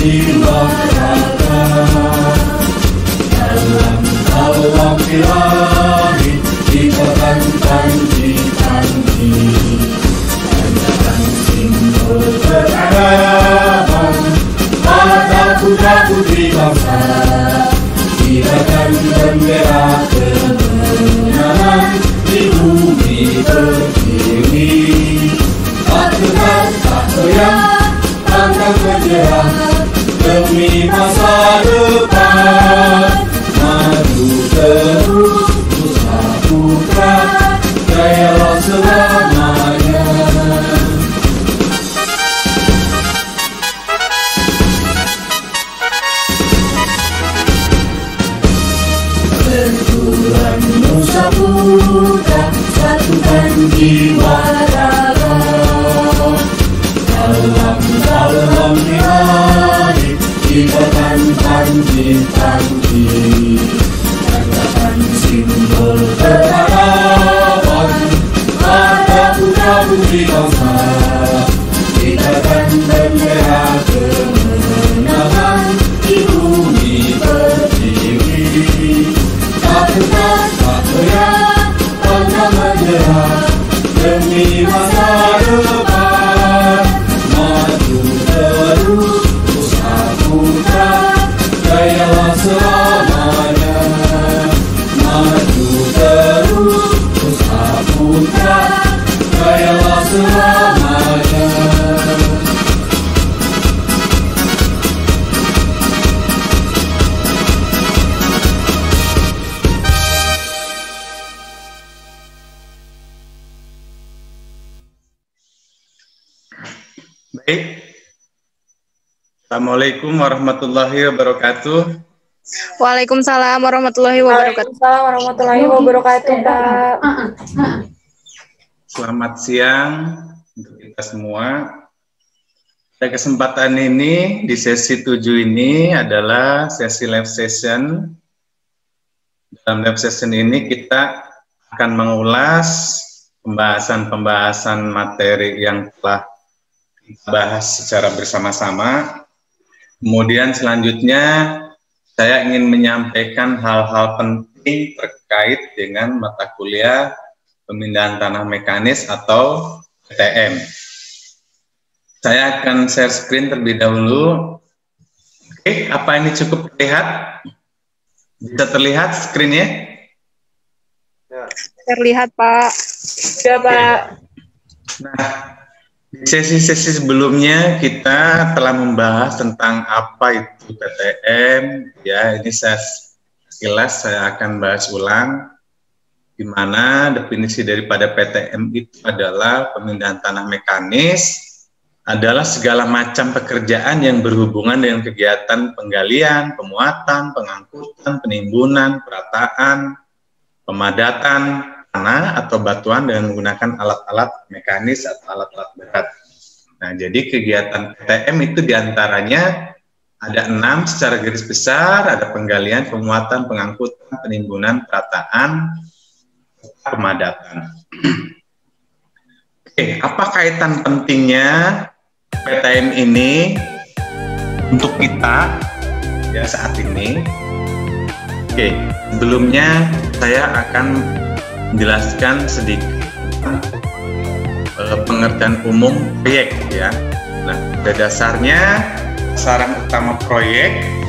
jiwa raga. Dalam birahi diberikan janji-janji, tanyakan simbol peradaban pada putra-putri bangsa. Gerakan bendera kemenangan di bumi pertiwi. Tak tegar, tak goyah, pantang bergerak demi masa depan. Maju terus, Nusa Putra, jayalah selamanya. Benturan Nusa Putra, satukan jiwa raga. Dalam diraih diberikan janji-janji, tanyakan simbol peradaban pada putra-putri bangsa. Gerakan bendera kemenangan di bumi pertiwi. Tak tegar, tak goyah, pantang menyerah demi masa depan. Maju terus, Nusa Putra, jayalah selamanya. Maju terus, Nusa Putra, jayalah selamanya. Baik. Assalamualaikum warahmatullahi wabarakatuh. Waalaikumsalam warahmatullahi wabarakatuh. Waalaikumsalam warahmatullahi wabarakatuh, Pak. Selamat siang untuk kita semua. Pada kesempatan ini, di sesi 7 ini adalah sesi live session. Dalam live session ini kita akan mengulas pembahasan-pembahasan materi yang telah bahas secara bersama-sama. Kemudian selanjutnya saya ingin menyampaikan hal-hal penting terkait dengan mata kuliah pemindahan tanah mekanis atau PTM. Saya akan share screen terlebih dahulu. Oke, apa ini cukup terlihat? Bisa terlihat screen-nya? Terlihat, Pak. Ya, Pak. Nah, di sesi-sesi sebelumnya kita telah membahas tentang apa itu PTM. Ya, ini sekilas saya akan bahas ulang, di mana definisi daripada PTM itu adalah pemindahan tanah mekanis, adalah segala macam pekerjaan yang berhubungan dengan kegiatan penggalian, pemuatan, pengangkutan, penimbunan, perataan, pemadatan tanah atau batuan dengan menggunakan alat-alat mekanis atau alat-alat berat. Nah, jadi kegiatan PTM itu diantaranya ada 6 secara garis besar, ada penggalian, pemuatan, pengangkutan, penimbunan, perataan, pemadatan. Oke, apa kaitan pentingnya PTM ini untuk kita ya saat ini? Oke, sebelumnya saya akan menjelaskan sedikit pengertian umum proyek ya. Nah, pada dasarnya sasaran utama proyek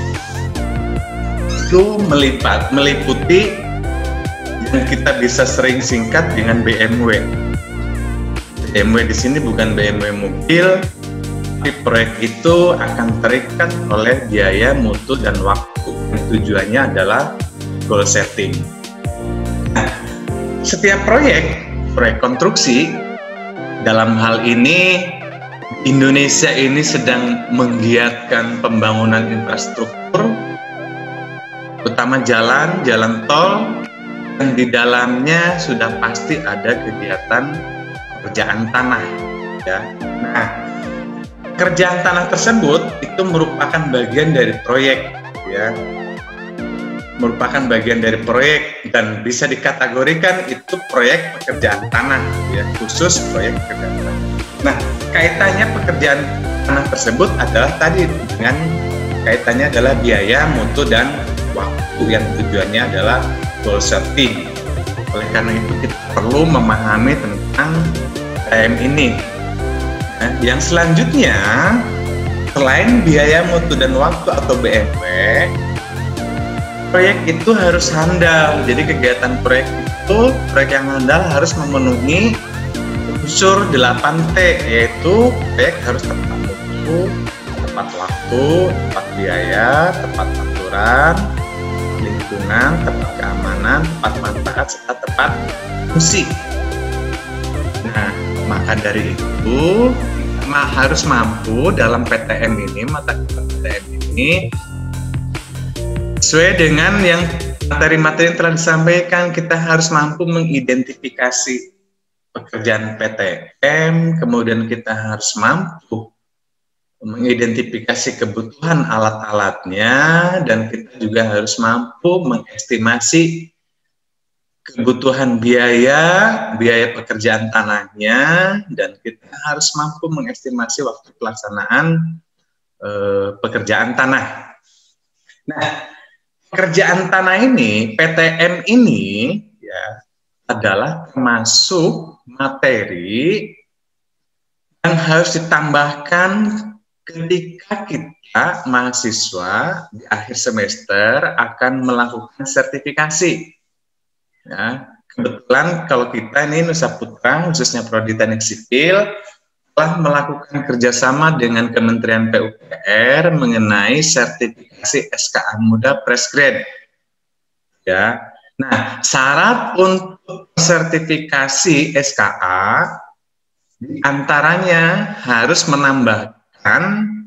itu meliputi yang kita bisa sering singkat dengan BMW. BMW di sini bukan BMW mobil, tapi proyek itu akan terikat oleh biaya, mutu, dan waktu. Tujuannya adalah goal setting. Nah, setiap proyek konstruksi, dalam hal ini Indonesia ini sedang menggiatkan pembangunan infrastruktur, utama jalan tol, dan di dalamnya sudah pasti ada kegiatan pekerjaan tanah. Ya. Nah, kerjaan tanah tersebut itu merupakan bagian dari proyek, ya. Merupakan bagian dari proyek dan bisa dikategorikan itu proyek pekerjaan tanah, ya, khusus proyek pekerjaan tanah. Nah, kaitannya pekerjaan tanah tersebut adalah tadi dengan kaitannya adalah biaya, mutu, dan waktu yang tujuannya adalah goal setting. Oleh karena itu kita perlu memahami tentang PTM ini. Nah, yang selanjutnya, selain biaya, mutu, dan waktu atau BMW, proyek itu harus handal. Jadi kegiatan proyek itu, proyek yang handal harus memenuhi unsur 8T, yaitu proyek harus tepat mutu, tepat waktu, tepat biaya, tepat aturan, lingkungan, tepat keamanan, tepat manfaat, serta tepat fungsi. Nah, maka dari itu harus mampu dalam PTM ini, mata PTM ini, sesuai dengan yang materi-materi yang telah disampaikan, kita harus mampu mengidentifikasi pekerjaan PTM, kemudian kita harus mampu mengidentifikasi kebutuhan alat-alatnya, dan kita juga harus mampu mengestimasi kebutuhan biaya pekerjaan tanahnya, dan kita harus mampu mengestimasi waktu pelaksanaan pekerjaan tanah. Nah, pekerjaan tanah ini, PTM ini, ya, adalah termasuk materi yang harus ditambahkan ketika kita mahasiswa di akhir semester akan melakukan sertifikasi. Ya, kebetulan kalau kita ini Nusa Putra, khususnya Prodi Teknik Sipil, telah melakukan kerjasama dengan Kementerian PUPR mengenai sertifikasi SKA Muda Fresh Grade. Ya, nah, syarat untuk sertifikasi SKA diantaranya harus menambahkan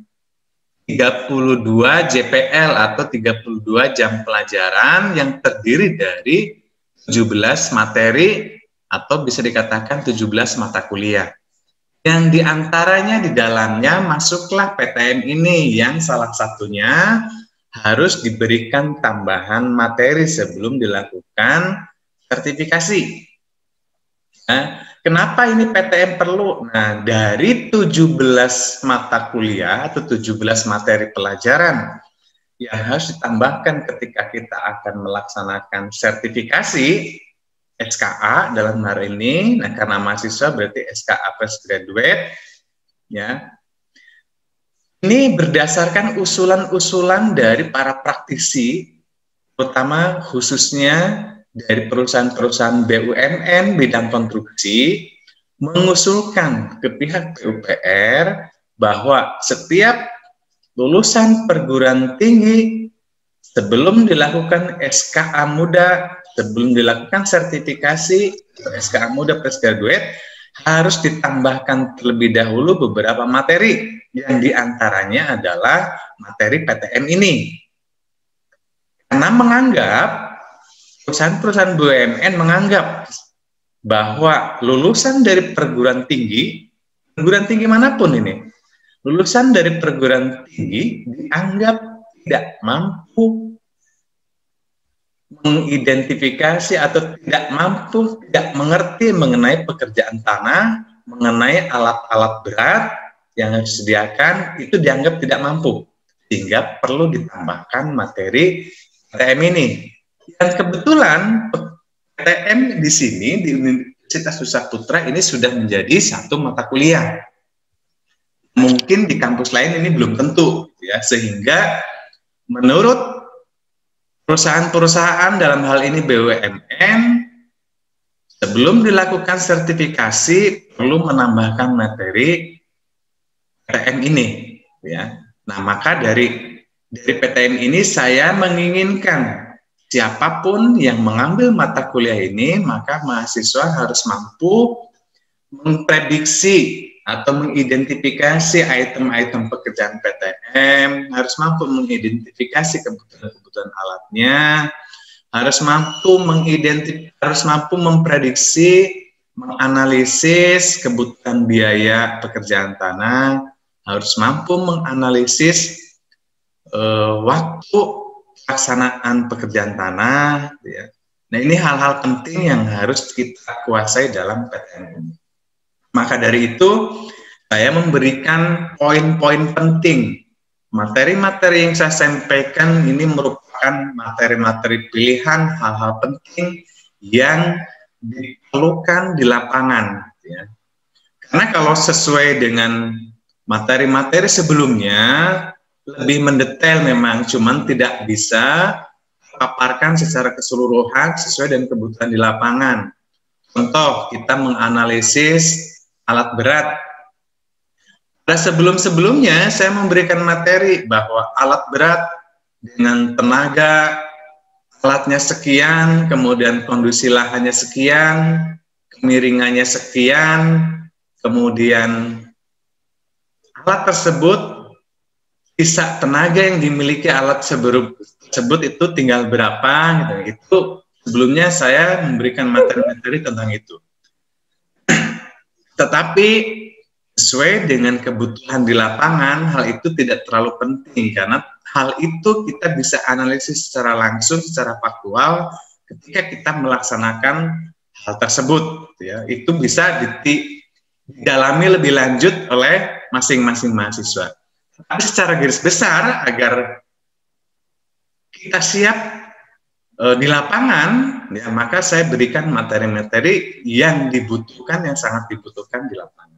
32 JPL atau 32 jam pelajaran yang terdiri dari 17 materi atau bisa dikatakan 17 mata kuliah. Yang diantaranya di dalamnya masuklah PTM ini, yang salah satunya harus diberikan tambahan materi sebelum dilakukan sertifikasi. Nah, kenapa ini PTM perlu? Nah, dari 17 mata kuliah atau 17 materi pelajaran yang harus ditambahkan ketika kita akan melaksanakan sertifikasi SKA dalam hari ini, nah karena mahasiswa berarti SKA Fresh Graduate, ya. Ini berdasarkan usulan-usulan dari para praktisi, terutama khususnya dari perusahaan-perusahaan BUMN bidang konstruksi, mengusulkan ke pihak PUPR bahwa setiap lulusan perguruan tinggi sebelum dilakukan SKA Muda, sebelum dilakukan sertifikasi SKA Muda Fresh Graduate, harus ditambahkan terlebih dahulu beberapa materi, yang diantaranya adalah materi PTM ini. Karena menganggap, perusahaan-perusahaan BUMN menganggap bahwa lulusan dari perguruan tinggi manapun ini, lulusan dari perguruan tinggi dianggap tidak mampu mengidentifikasi atau tidak mengerti mengenai pekerjaan tanah, mengenai alat-alat berat yang harus disediakan, itu dianggap tidak mampu, sehingga perlu ditambahkan materi PTM ini. Dan kebetulan PTM di sini di Universitas Nusa Putra ini sudah menjadi satu mata kuliah. Mungkin di kampus lain ini belum tentu, ya, sehingga menurut perusahaan-perusahaan dalam hal ini BUMN, sebelum dilakukan sertifikasi perlu menambahkan materi PTM ini, ya. Nah, maka dari PTM ini saya menginginkan siapapun yang mengambil mata kuliah ini, maka mahasiswa harus mampu memprediksi atau mengidentifikasi item-item pekerjaan PTM, harus mampu mengidentifikasi kebutuhan alatnya, harus mampu memprediksi, menganalisis kebutuhan biaya pekerjaan tanah, harus mampu menganalisis waktu pelaksanaan pekerjaan tanah, ya. Nah, ini hal-hal penting yang harus kita kuasai dalam PTM ini. Maka dari itu, saya memberikan poin-poin penting. Materi-materi yang saya sampaikan ini merupakan materi-materi pilihan, hal-hal penting yang diperlukan di lapangan. Ya. Karena kalau sesuai dengan materi-materi sebelumnya, lebih mendetail memang, cuman tidak bisa paparkan secara keseluruhan sesuai dengan kebutuhan di lapangan. Contoh, kita menganalisis alat berat. Pada sebelum-sebelumnya saya memberikan materi bahwa alat berat dengan tenaga alatnya sekian, kemudian kondisi lahannya sekian, kemiringannya sekian, kemudian alat tersebut sisa tenaga yang dimiliki alat tersebut itu tinggal berapa gitu. Itu sebelumnya saya memberikan materi-materi tentang itu. Tetapi sesuai dengan kebutuhan di lapangan, hal itu tidak terlalu penting karena hal itu kita bisa analisis secara langsung, secara faktual ketika kita melaksanakan hal tersebut. Ya, itu bisa didalami lebih lanjut oleh masing-masing mahasiswa. Tapi secara garis besar agar kita siap di lapangan, ya, maka saya berikan materi-materi yang dibutuhkan, yang sangat dibutuhkan di lapangan.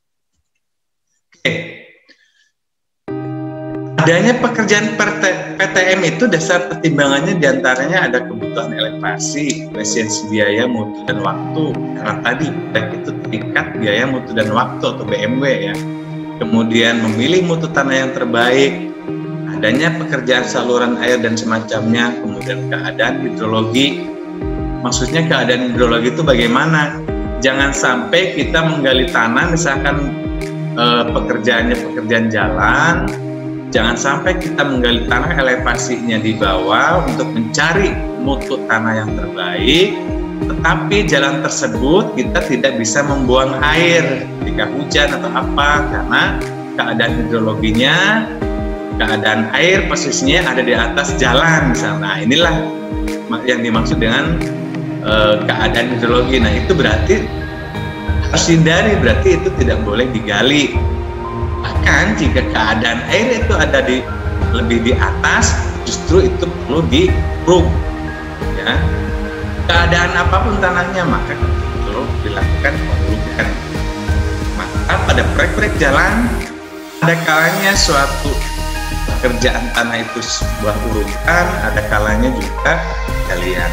Adanya pekerjaan PTM itu dasar pertimbangannya diantaranya ada kebutuhan elevasi, efisiensi biaya, mutu, dan waktu. Karena tadi baik itu tingkat biaya, mutu, dan waktu atau BMW ya. Kemudian memilih mutu tanah yang terbaik, adanya pekerjaan saluran air dan semacamnya, kemudian keadaan hidrologi. Maksudnya keadaan hidrologi itu bagaimana? Jangan sampai kita menggali tanah, misalkan pekerjaannya pekerjaan jalan, jangan sampai kita menggali tanah elevasinya di bawah untuk mencari mutu tanah yang terbaik, tetapi jalan tersebut kita tidak bisa membuang air ketika hujan atau apa, karena keadaan hidrologinya, keadaan air posisinya ada di atas jalan misalnya. Nah, inilah yang dimaksud dengan keadaan hidrologi. Nah, itu berarti harus hindari, berarti itu tidak boleh digali. Bahkan jika keadaan air itu ada lebih di atas, justru itu perlu di-proof. Ya. Keadaan apapun tanahnya, maka perlu dilakukan pengurukan. Maka pada proyek-proyek jalan, ada kalanya suatu pekerjaan tanah itu sebuah urutan, ada kalanya juga galian.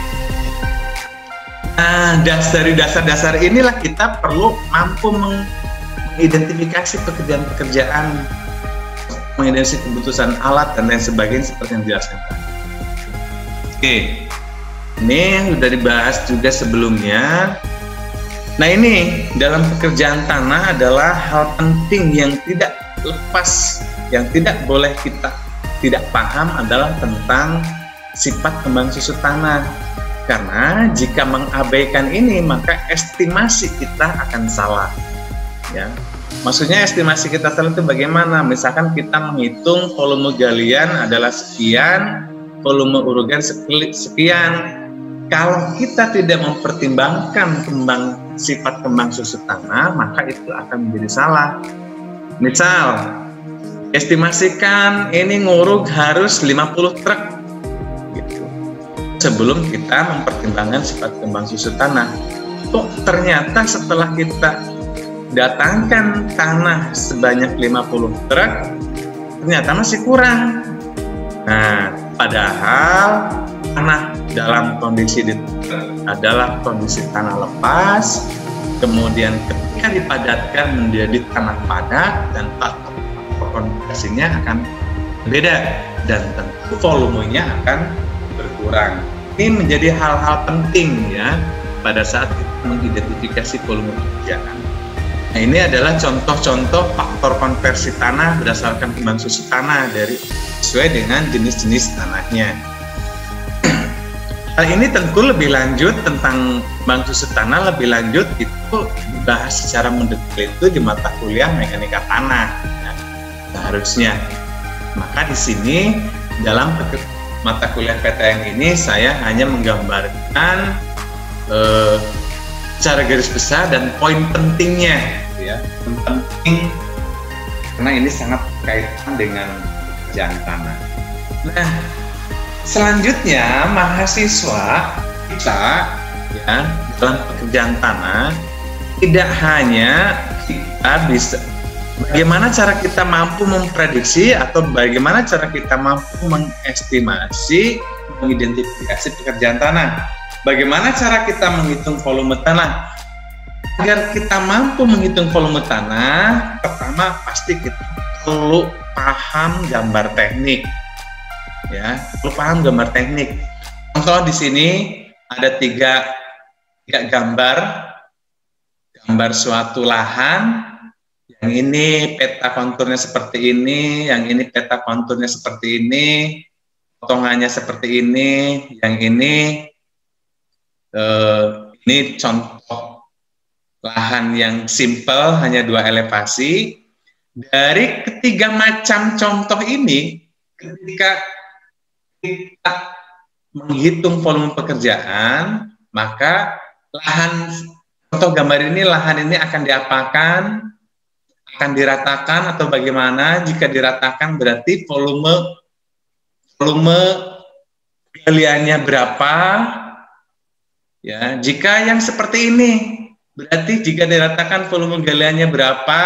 Nah, dari dasar-dasar inilah kita perlu mampu mengidentifikasi pekerjaan-pekerjaan, mengidentifikasi kebutuhan alat dan lain sebagainya seperti yang dijelaskan tadi. Oke, ini yang sudah dibahas juga sebelumnya. Nah, ini dalam pekerjaan tanah adalah hal penting yang tidak lepas, yang tidak boleh kita tidak paham adalah tentang sifat kembang susu tanah. Karena jika mengabaikan ini, maka estimasi kita akan salah. Ya, maksudnya estimasi kita salah itu bagaimana? Misalkan kita menghitung volume galian adalah sekian, volume urugan sekian. Kalau kita tidak mempertimbangkan sifat kembang susu tanah, maka itu akan menjadi salah. Misal, estimasikan ini nguruk harus 50 truk. Sebelum kita mempertimbangkan sifat kembang susu tanah, kok ternyata setelah kita datangkan tanah sebanyak 50 truk, ternyata masih kurang. Nah, padahal tanah dalam kondisi adalah kondisi tanah lepas, kemudian ketika dipadatkan menjadi tanah padat dan faktor konversinya akan berbeda dan tentu volumenya akan berkurang. Ini menjadi hal-hal penting ya pada saat kita mengidentifikasi volume pekerjaan. Nah, ini adalah contoh-contoh faktor konversi tanah berdasarkan kembang susu tanah sesuai dengan jenis-jenis tanahnya. Hal ini tentu lebih lanjut tentang kembang susu tanah lebih lanjut itu dibahas secara mendetail itu di mata kuliah mekanika tanah. Ya, seharusnya. Maka di sini dalam mata kuliah PTN ini saya hanya menggambarkan secara garis besar dan poin pentingnya ya. Yang penting karena ini sangat berkaitan dengan pekerjaan tanah. Nah, selanjutnya mahasiswa kita ya dalam pekerjaan tanah tidak hanya kita bisa bagaimana cara kita mampu memprediksi atau bagaimana cara kita mampu mengestimasi, mengidentifikasi pekerjaan tanah. Bagaimana cara kita menghitung volume tanah? Agar kita mampu menghitung volume tanah, pertama pasti kita perlu paham gambar teknik. Ya, perlu paham gambar teknik. Contoh di sini ada tiga gambar suatu lahan. Yang ini peta konturnya seperti ini, yang ini peta konturnya seperti ini, potongannya seperti ini, yang ini contoh lahan yang simple, hanya 2 elevasi. Dari ketiga macam contoh ini, ketika kita menghitung volume pekerjaan, maka contoh gambar ini, lahan ini akan diapakan, akan diratakan atau bagaimana? Jika diratakan berarti volume galiannya berapa? Ya, jika yang seperti ini, berarti jika diratakan volume galiannya berapa?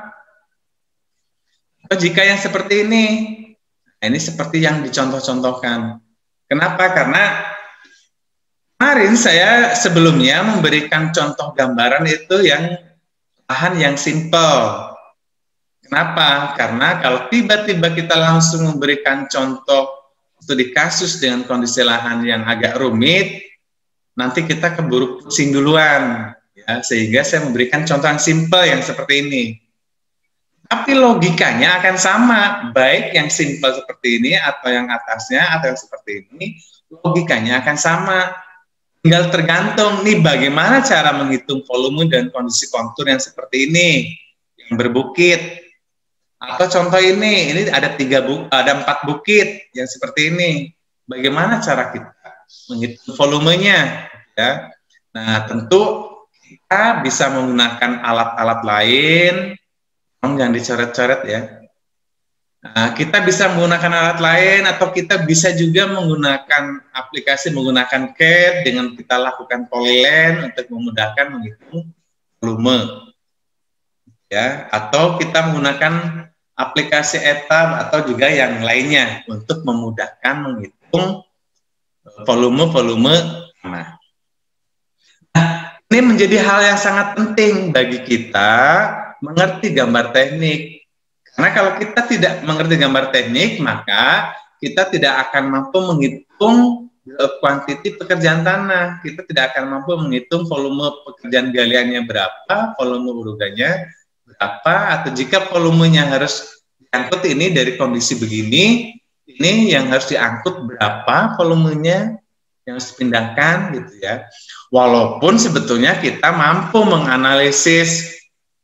Atau jika yang seperti ini, nah ini seperti yang dicontoh-contohkan. Kenapa? Karena kemarin saya sebelumnya memberikan contoh gambaran itu yang lahan yang simple. Kenapa? Karena kalau tiba-tiba kita langsung memberikan contoh studi kasus dengan kondisi lahan yang agak rumit, nanti kita keburu pusing duluan, ya, sehingga saya memberikan contoh yang simple yang seperti ini. Tapi logikanya akan sama, baik yang simple seperti ini atau yang atasnya atau yang seperti ini, logikanya akan sama. Tinggal tergantung nih bagaimana cara menghitung volume dan kondisi kontur yang seperti ini, yang berbukit. Atau contoh ini ada 4 bukit yang seperti ini. Bagaimana cara kita menghitung volumenya? Ya. Nah, tentu kita bisa menggunakan alat-alat lain, jangan dicoret-coret ya. Nah, kita bisa menggunakan alat lain atau kita bisa juga menggunakan aplikasi menggunakan CAD dengan kita lakukan polyline untuk memudahkan menghitung volume. Ya, atau kita menggunakan aplikasi ETAB atau juga yang lainnya untuk memudahkan menghitung volume tanah. Nah, ini menjadi hal yang sangat penting bagi kita mengerti gambar teknik. Karena kalau kita tidak mengerti gambar teknik, maka kita tidak akan mampu menghitung kuantiti pekerjaan tanah. Kita tidak akan mampu menghitung volume pekerjaan galiannya berapa, volume urugannya berapa, atau jika volumenya harus diangkut ini dari kondisi begini, ini yang harus diangkut berapa volumenya yang harus dipindahkan gitu ya. Walaupun sebetulnya kita mampu menganalisis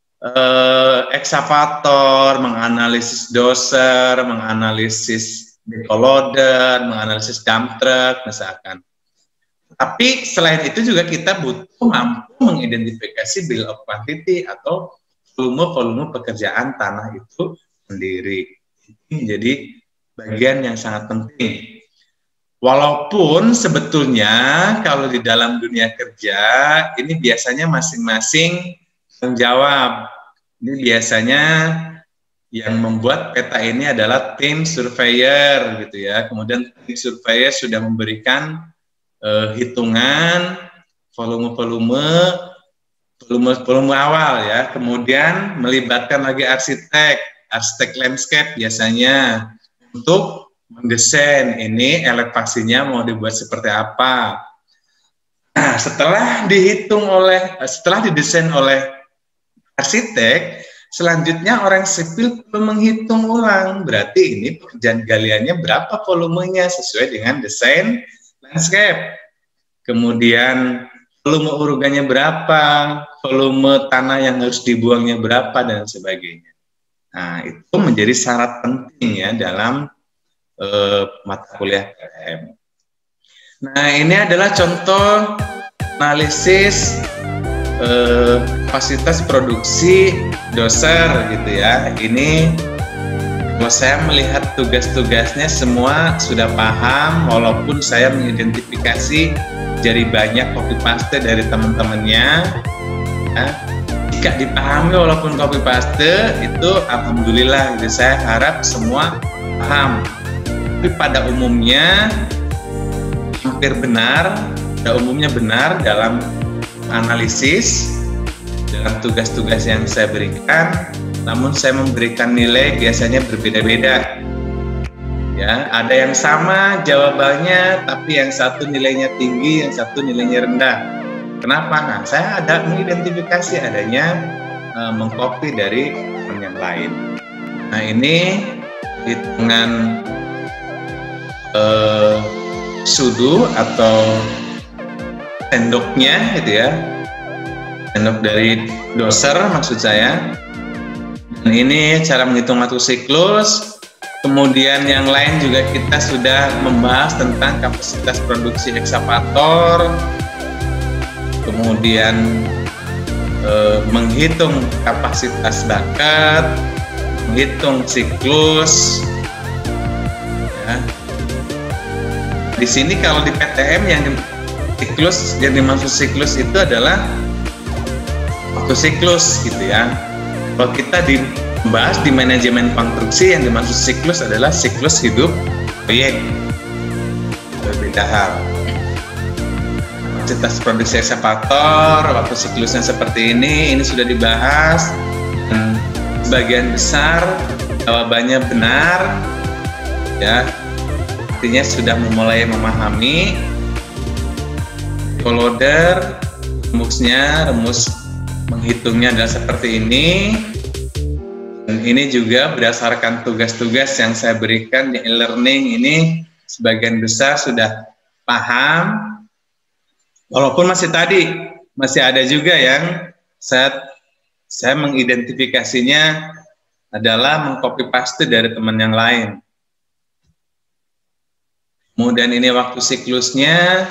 ekskavator, menganalisis dozer, menganalisis backhoe, menganalisis dump truck misalkan. Tapi selain itu juga kita butuh mampu mengidentifikasi bill of quantity atau volume pekerjaan tanah itu sendiri. Ini menjadi bagian yang sangat penting. Walaupun sebetulnya kalau di dalam dunia kerja ini biasanya masing-masing menjawab. Ini biasanya yang membuat peta ini adalah tim surveyor gitu ya. Kemudian tim surveyor sudah memberikan hitungan volume awal ya. Kemudian melibatkan lagi arsitek landscape biasanya untuk mendesain ini elevasinya mau dibuat seperti apa. Nah, setelah didesain oleh arsitek, selanjutnya orang sipil perlu menghitung ulang. Berarti ini pekerjaan galiannya berapa volumenya sesuai dengan desain landscape. Kemudian volume urugannya berapa, volume tanah yang harus dibuangnya berapa, dan sebagainya. Nah, itu menjadi syarat penting ya dalam mata kuliah PTM. Nah, ini adalah contoh analisis kapasitas produksi doser gitu ya. Ini kalau saya melihat tugas-tugasnya semua sudah paham, walaupun saya mengidentifikasi jadi banyak copy paste dari teman-temannya. Ya. Jika dipahami walaupun copy paste itu alhamdulillah, gitu. Saya harap semua paham. Tapi pada umumnya hampir benar, benar dalam analisis, dalam tugas-tugas yang saya berikan. Namun saya memberikan nilai biasanya berbeda-beda. Ya, ada yang sama jawabannya, tapi yang satu nilainya tinggi, yang satu nilainya rendah. Kenapa? Nah, saya ada mengidentifikasi adanya mengcopy dari teman yang lain. Nah, ini hitungan sudu atau sendoknya, gitu ya. Sendok dari doser maksud saya. Dan ini cara menghitung waktu siklus. Kemudian yang lain juga kita sudah membahas tentang kapasitas produksi ekskavator. Kemudian menghitung kapasitas bucket, menghitung siklus. Ya. Di sini kalau di PTM yang siklus, yang dimaksud siklus itu adalah waktu siklus gitu ya. Kalau kita dibahas di manajemen konstruksi, yang dimaksud siklus adalah siklus hidup proyek. Berbeda hal. Kapasitas produksi ekskavator, waktu siklusnya seperti ini sudah dibahas. Dan sebagian besar jawabannya benar, ya. Artinya sudah mulai memahami. Loader, rumus menghitungnya adalah seperti ini. Dan ini juga berdasarkan tugas-tugas yang saya berikan di e-learning ini, sebagian besar sudah paham. Walaupun masih ada juga yang saya mengidentifikasinya adalah mengcopy paste dari teman yang lain. Kemudian ini waktu siklusnya.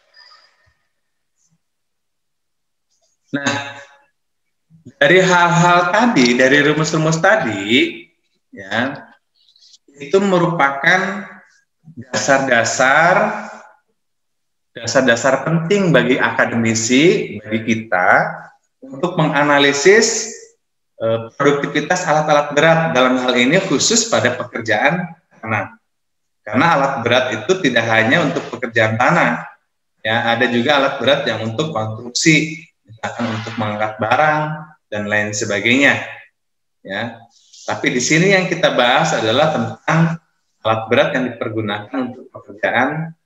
Nah, dari hal-hal tadi, dari rumus-rumus tadi, ya, itu merupakan dasar-dasar penting bagi akademisi, bagi kita, untuk menganalisis produktivitas alat-alat berat, dalam hal ini khusus pada pekerjaan tanah. Karena alat berat itu tidak hanya untuk pekerjaan tanah, ya, ada juga alat berat yang untuk konstruksi, misalkan untuk mengangkat barang dan lain sebagainya, ya. Tapi di sini yang kita bahas adalah tentang alat berat yang dipergunakan untuk pekerjaan.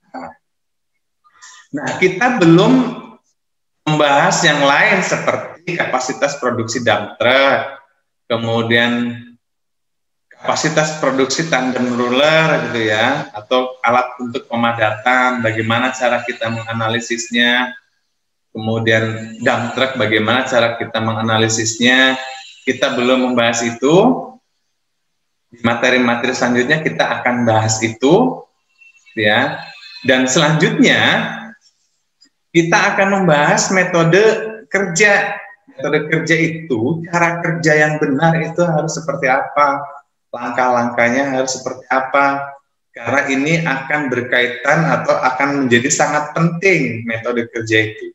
Nah, kita belum membahas yang lain seperti kapasitas produksi dump truck, kemudian kapasitas produksi tandem ruler, gitu ya, atau alat untuk pemadatan, bagaimana cara kita menganalisisnya. Kemudian dump truck, bagaimana cara kita menganalisisnya. Kita belum membahas itu. Di materi-materi selanjutnya kita akan bahas itu, ya. Dan selanjutnya kita akan membahas metode kerja. Metode kerja itu, cara kerja yang benar itu harus seperti apa, langkah-langkahnya harus seperti apa. Karena ini akan berkaitan atau akan menjadi sangat penting metode kerja itu.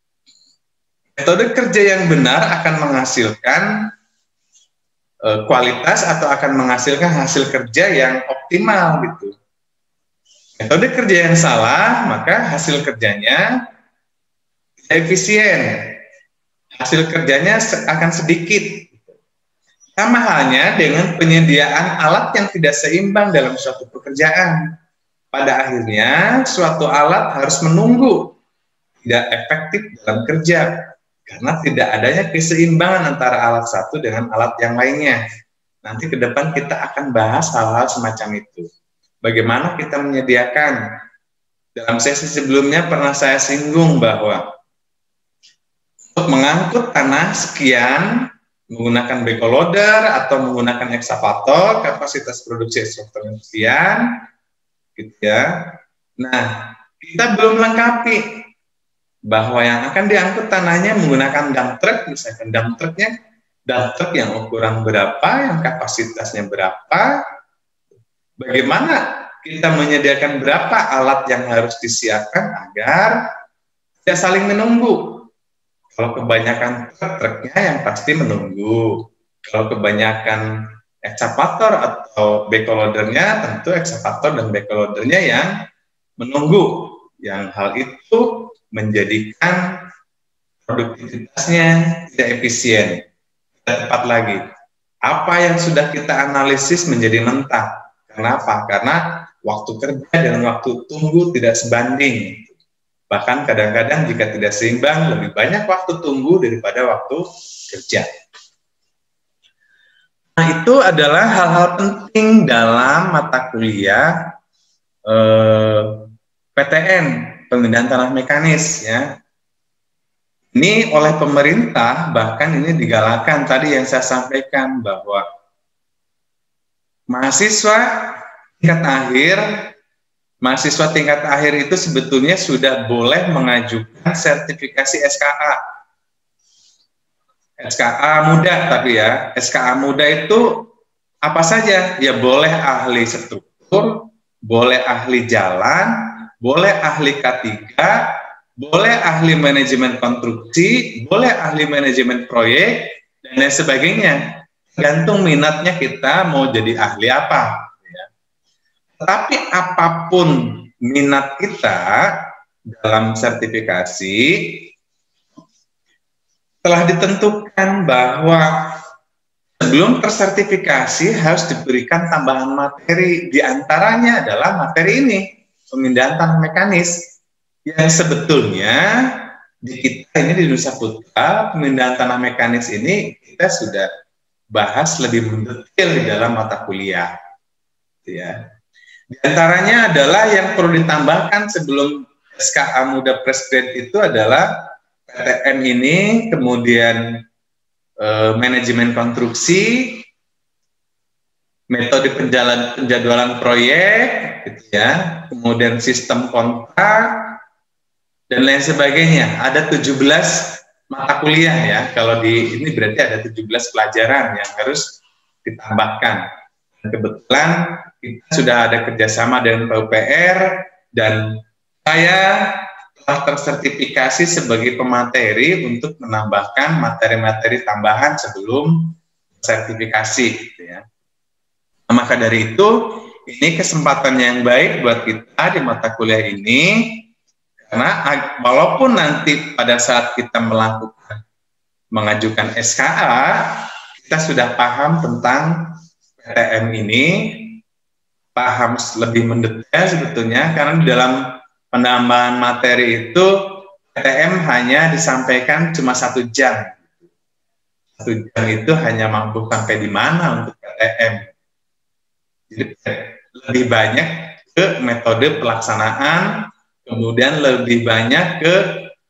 Metode kerja yang benar akan menghasilkan kualitas atau akan menghasilkan hasil kerja yang optimal, gitu. Metode kerja yang salah, maka hasil kerjanya tidak efisien, hasil kerjanya akan sedikit. Sama halnya dengan penyediaan alat yang tidak seimbang dalam suatu pekerjaan. Pada akhirnya, suatu alat harus menunggu, tidak efektif dalam kerja, karena tidak adanya keseimbangan antara alat satu dengan alat yang lainnya. Nanti ke depan kita akan bahas hal-hal semacam itu. Bagaimana kita menyediakan. Dalam sesi sebelumnya pernah saya singgung bahwa untuk mengangkut tanah sekian, menggunakan backhoe loader atau menggunakan ekskavator, kapasitas produksi ekskavator sekian, gitu ya. Nah, kita belum lengkapi bahwa yang akan diangkut tanahnya menggunakan dump truck, misalkan dump truck yang ukuran berapa, yang kapasitasnya berapa, bagaimana kita menyediakan berapa alat yang harus disiapkan agar tidak saling menunggu. Kalau kebanyakan truk-truknya yang pasti menunggu. Kalau kebanyakan ekskavator atau backloadernya, tentu ekskavator dan backloadernya yang menunggu. Yang hal itu menjadikan produktivitasnya tidak efisien. Tidak tepat lagi. Apa yang sudah kita analisis menjadi mentah. Kenapa? Karena waktu kerja dan waktu tunggu tidak sebanding. Bahkan kadang-kadang jika tidak seimbang, lebih banyak waktu tunggu daripada waktu kerja. Nah, itu adalah hal-hal penting dalam mata kuliah PTM, pemindahan tanah mekanis, ya. Ini oleh pemerintah, bahkan ini digalakan tadi yang saya sampaikan, bahwa mahasiswa tingkat akhir itu sebetulnya sudah boleh mengajukan sertifikasi SKA. SKA muda tapi ya, SKA muda itu apa saja? Ya boleh ahli struktur, boleh ahli jalan, boleh ahli K3, boleh ahli manajemen konstruksi, boleh ahli manajemen proyek, dan lain sebagainya. Tergantung minatnya kita mau jadi ahli apa. Tapi apapun minat kita dalam sertifikasi, telah ditentukan bahwa sebelum tersertifikasi harus diberikan tambahan materi. Di antaranya adalah materi ini, pemindahan tanah mekanis. Yang sebetulnya di kita ini di Nusa Putra, pemindahan tanah mekanis ini kita sudah bahas lebih mendetail di dalam mata kuliah. Ya. Di antaranya adalah yang perlu ditambahkan sebelum SKA Muda Fresh Grade itu adalah PTM ini, kemudian manajemen konstruksi, metode penjadwalan proyek, gitu ya, kemudian sistem kontrak, dan lain sebagainya. Ada 17 mata kuliah ya, kalau di ini berarti ada 17 pelajaran yang harus ditambahkan. Dan kebetulan kita sudah ada kerjasama dengan PUPR dan saya telah tersertifikasi sebagai pemateri untuk menambahkan materi-materi tambahan sebelum sertifikasi. Gitu ya. Maka dari itu, ini kesempatan yang baik buat kita di mata kuliah ini, karena walaupun nanti pada saat kita mengajukan SKA, kita sudah paham tentang PTM ini, paham lebih mendetail sebetulnya, karena di dalam penambahan materi itu PTM hanya disampaikan cuma 1 jam. 1 jam itu hanya mampu sampai di mana untuk PTM. Jadi lebih banyak ke metode pelaksanaan, kemudian lebih banyak ke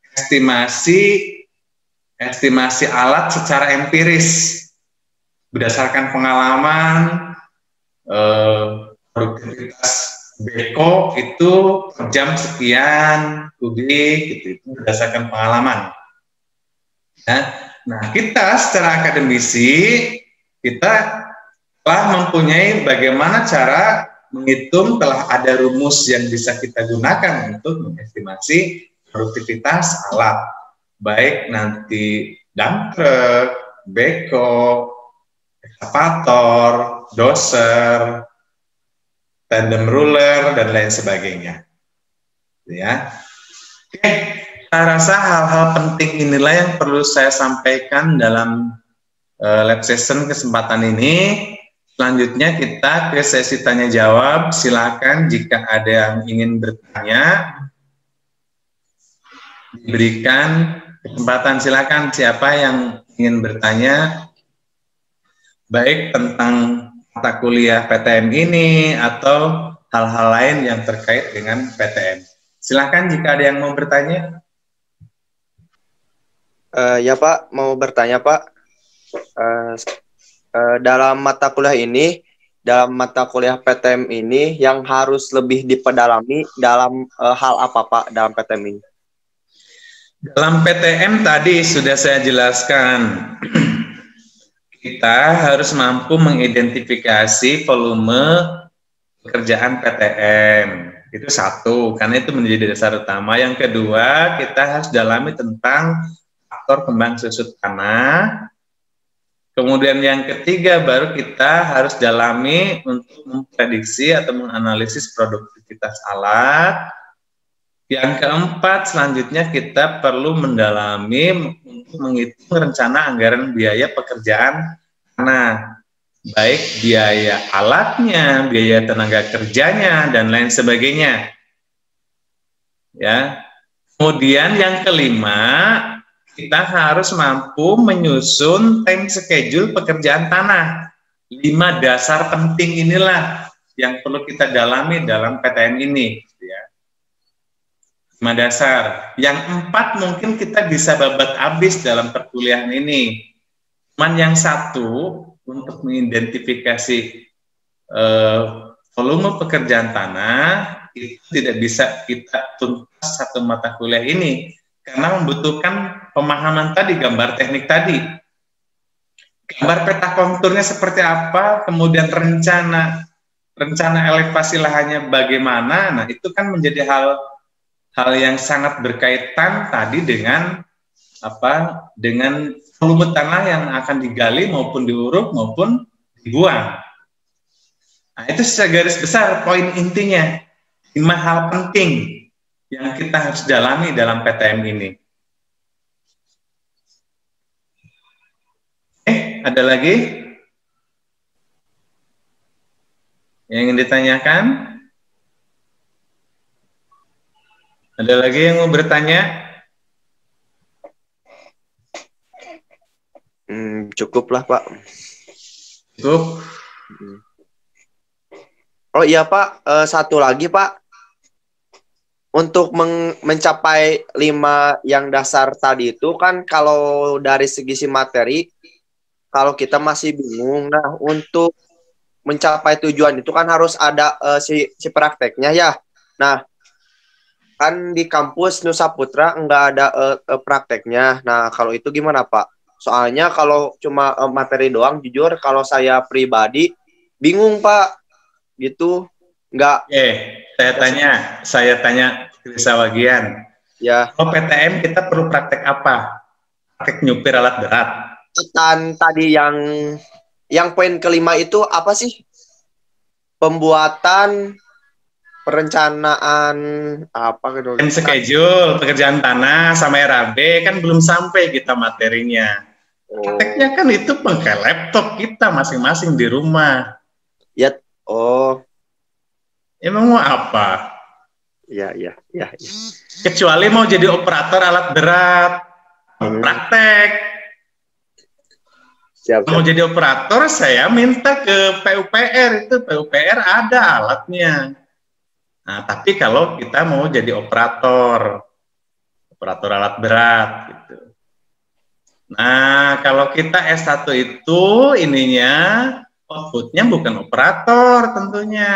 estimasi alat secara empiris. Berdasarkan pengalaman, produktivitas beko itu per jam sekian kubik, gitu, itu berdasarkan pengalaman. Ya. Nah, kita secara akademisi, kita telah mempunyai bagaimana cara menghitung, telah ada rumus yang bisa kita gunakan untuk mengestimasi produktivitas alat, baik nanti dump truck, beko, ekskavator, doser, tandem ruler, dan lain sebagainya. Ya. Oke, saya rasa hal-hal penting inilah yang perlu saya sampaikan dalam lab session kesempatan ini. Selanjutnya kita ke sesi tanya jawab. Silakan jika ada yang ingin bertanya, diberikan kesempatan. Silakan siapa yang ingin bertanya, baik tentang mata kuliah PTM ini atau hal-hal lain yang terkait dengan PTM. Silakan jika ada yang mau bertanya. Ya Pak, mau bertanya Pak. Dalam mata kuliah ini, dalam mata kuliah PTM ini yang harus lebih dipedalami dalam hal apa Pak dalam PTM ini? Dalam PTM tadi sudah saya jelaskan, kita harus mampu mengidentifikasi volume pekerjaan PTM. Itu satu, karena itu menjadi dasar utama. Yang kedua, kita harus dalami tentang faktor kembang susut tanah. Kemudian yang ketiga, baru kita harus dalami untuk memprediksi atau menganalisis produktivitas alat. Yang keempat, selanjutnya kita perlu mendalami untuk menghitung rencana anggaran biaya pekerjaan tanah, baik biaya alatnya, biaya tenaga kerjanya, dan lain sebagainya. Ya. Kemudian yang kelima, kita harus mampu menyusun time schedule pekerjaan tanah. 5 dasar penting inilah yang perlu kita dalami dalam PTM ini. Ya. 5 dasar. Yang 4 mungkin kita bisa babat habis dalam perkuliahan ini. Cuman yang satu, untuk mengidentifikasi volume pekerjaan tanah, itu tidak bisa kita tuntas satu mata kuliah ini, karena membutuhkan pemahaman tadi, gambar teknik tadi. Gambar peta konturnya seperti apa, kemudian rencana elevasi lahannya bagaimana, nah itu kan menjadi hal yang sangat berkaitan tadi dengan dengan volume tanah yang akan digali maupun diuruk maupun dibuang. Nah, itu secara garis besar poin intinya, 5 hal penting yang kita harus dalami dalam PTM ini. Ada lagi yang ingin ditanyakan? Ada lagi yang mau bertanya? Cukuplah, Pak. Cukup. Oh iya, Pak, satu lagi, Pak. Untuk mencapai 5 yang dasar tadi itu kan kalau dari segi materi, kalau kita masih bingung, nah untuk mencapai tujuan itu kan harus ada si prakteknya ya. Nah, kan di kampus Nusa Putra nggak ada prakteknya. Nah, kalau itu gimana, Pak? Soalnya kalau cuma materi doang, jujur kalau saya pribadi bingung, Pak. Gitu, nggak. Saya tanya Krisa Wagian. Ya. Kalau PTM kita perlu praktek apa? Praktek nyupir alat berat. Tadi yang poin kelima itu apa sih? Pembuatan perencanaan apa gitu? Time schedule pekerjaan tanah sama RAB kan belum sampai kita materinya. Prakteknya kan itu pakai laptop kita masing-masing di rumah. Ya, oh. Emang mau apa? Ya. Kecuali mau jadi operator alat berat, praktek. Siap. Mau jadi operator, saya minta ke PUPR, itu PUPR ada alatnya. Nah, tapi kalau kita mau jadi operator alat berat, gitu. Nah, kalau kita S1 itu ininya outputnya bukan operator tentunya.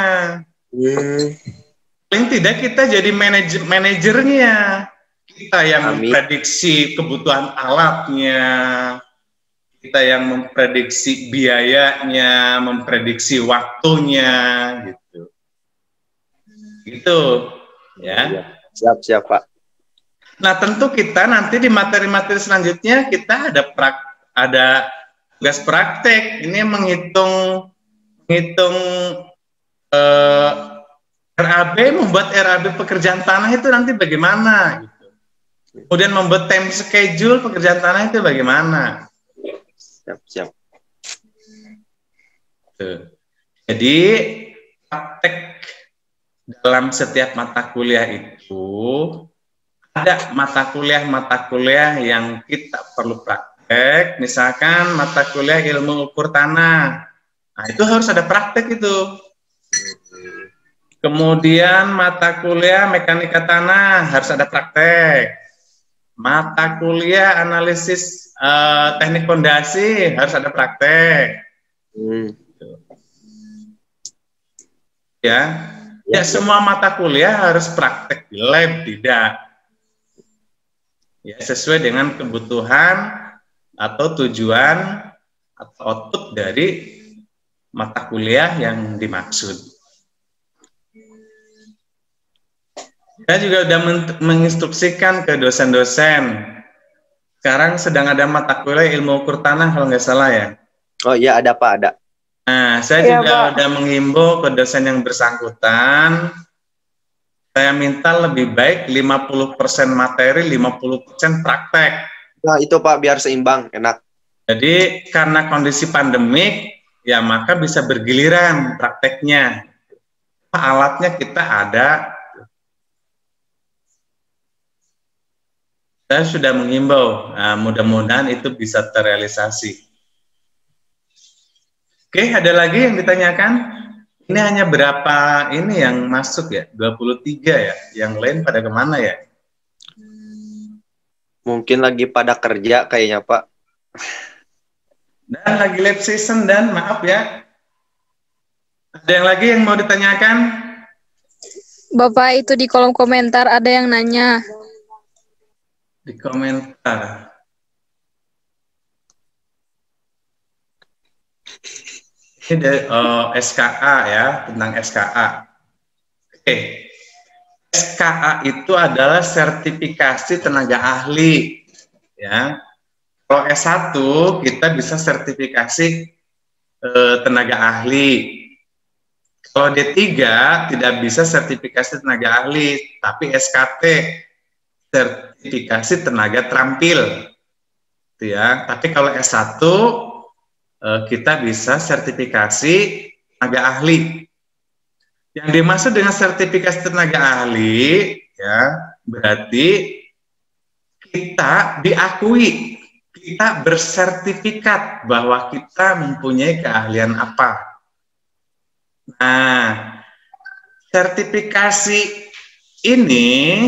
Paling tidak kita jadi manajernya. Kita yang memprediksi kebutuhan alatnya, kita yang memprediksi biayanya, memprediksi waktunya, gitu. Gitu, ya. Siap, Pak. Nah, tentu kita nanti di materi-materi selanjutnya kita ada tugas praktek. Ini menghitung RAB, membuat RAB pekerjaan tanah itu nanti bagaimana, gitu. Kemudian membuat time schedule pekerjaan tanah itu bagaimana. Siap. Jadi praktek dalam setiap mata kuliah itu ada mata kuliah yang kita perlu praktek. Misalkan mata kuliah ilmu ukur tanah, nah itu harus ada praktek itu. Kemudian mata kuliah mekanika tanah harus ada praktek. Mata kuliah analisis teknik fondasi harus ada praktek. Ya, semua mata kuliah harus praktek di lab, tidak. ya, sesuai dengan kebutuhan atau tujuan atau output dari mata kuliah yang dimaksud. Saya juga sudah menginstruksikan ke dosen-dosen. Sekarang sedang ada mata kuliah ilmu ukur tanah kalau nggak salah ya. Oh iya ada Pak, ada. Nah, saya Iya, juga Pak. sudah menghimbau ke dosen yang bersangkutan. Saya minta lebih baik 50% materi, 50% praktek. Nah itu Pak biar seimbang, enak. Jadi karena kondisi pandemik, ya maka bisa bergiliran prakteknya. Alatnya kita ada. Saya sudah menghimbau, nah, mudah-mudahan itu bisa terrealisasi. Oke, ada lagi yang ditanyakan? Ini hanya berapa ini yang masuk ya? 23 ya? Yang lain pada kemana ya? Mungkin lagi pada kerja kayaknya Pak. Dan lagi late season dan maaf ya. Ada yang lagi yang mau ditanyakan? Bapak, itu di kolom komentar ada yang nanya. Di komentar. Ini dari SKA ya, tentang SKA. Oke. SKA itu adalah sertifikasi tenaga ahli. Ya. Kalau S1 kita bisa sertifikasi tenaga ahli. Kalau D3 tidak bisa sertifikasi tenaga ahli, tapi SKT, sertifikasi tenaga terampil. Gitu ya. Tapi kalau S1 kita bisa sertifikasi tenaga ahli. Yang dimaksud dengan sertifikasi tenaga ahli, ya, berarti kita diakui, kita bersertifikat bahwa kita mempunyai keahlian apa. Nah, sertifikasi ini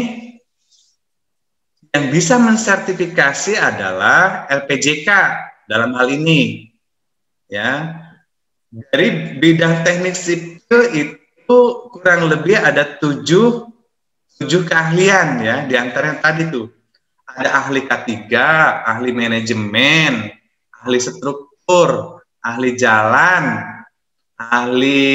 yang bisa mensertifikasi adalah LPJK dalam hal ini. Ya, dari bidang teknik sipil itu kurang lebih ada 7 keahlian ya, di antara yang tadi tuh ada ahli K3, ahli manajemen, ahli struktur, ahli jalan, ahli